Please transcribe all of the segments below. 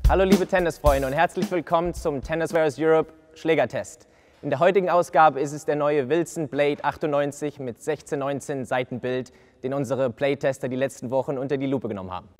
Hallo liebe Tennisfreunde und herzlich willkommen zum Tennis Warehouse Europe Schlägertest. In der heutigen Ausgabe ist es der neue Wilson Blade 98 mit 16:19 Seitenbild, den unsere Playtester die letzten Wochen unter die Lupe genommen haben.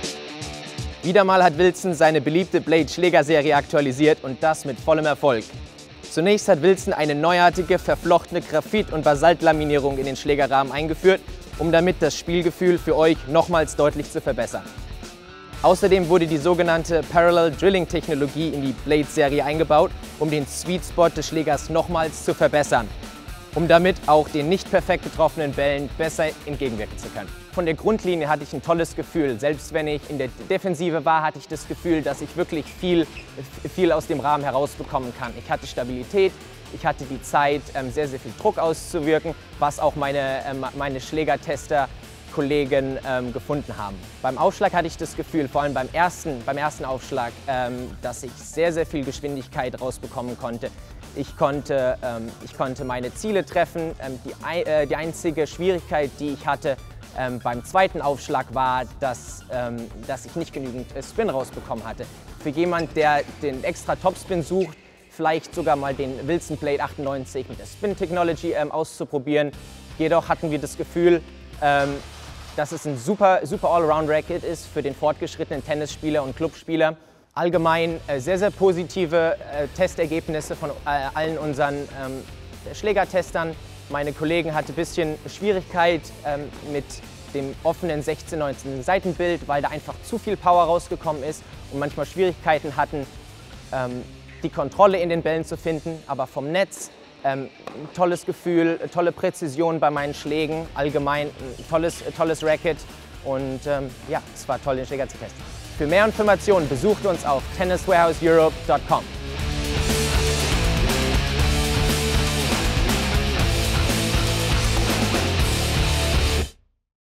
Wieder mal hat Wilson seine beliebte Blade-Schlägerserie aktualisiert und das mit vollem Erfolg. Zunächst hat Wilson eine neuartige, verflochtene Graphit- und Basaltlaminierung in den Schlägerrahmen eingeführt, um damit das Spielgefühl für euch nochmals deutlich zu verbessern. Außerdem wurde die sogenannte Parallel Drilling Technologie in die Blade-Serie eingebaut, um den Sweet Spot des Schlägers nochmals zu verbessern, um damit auch den nicht perfekt getroffenen Bällen besser entgegenwirken zu können. Von der Grundlinie hatte ich ein tolles Gefühl. Selbst wenn ich in der Defensive war, hatte ich das Gefühl, dass ich wirklich viel aus dem Rahmen herausbekommen kann. Ich hatte Stabilität, ich hatte die Zeit, sehr viel Druck auszuwirken, was auch meine Schlägertester-Kollegen gefunden haben. Beim Aufschlag hatte ich das Gefühl, vor allem beim ersten Aufschlag, dass ich sehr viel Geschwindigkeit rausbekommen konnte. Ich konnte meine Ziele treffen. Die einzige Schwierigkeit, die ich hatte beim zweiten Aufschlag, war, dass ich nicht genügend Spin rausbekommen hatte. Für jemand, der den extra Topspin sucht, vielleicht sogar mal den Wilson Blade 98 mit der Spin Technology auszuprobieren. Jedoch hatten wir das Gefühl, dass es ein super Allround-Racket ist für den fortgeschrittenen Tennisspieler und Clubspieler. Allgemein sehr positive Testergebnisse von allen unseren Schlägertestern. Meine Kollegen hatten ein bisschen Schwierigkeit mit dem offenen 16:19 Seitenbild, weil da einfach zu viel Power rausgekommen ist und manchmal Schwierigkeiten hatten, die Kontrolle in den Bällen zu finden. Aber vom Netz tolles Gefühl, tolle Präzision bei meinen Schlägen, allgemein tolles Racket und ja, es war toll, den Schläger zu testen. Für mehr Informationen besucht uns auf tenniswarehouseeurope.com.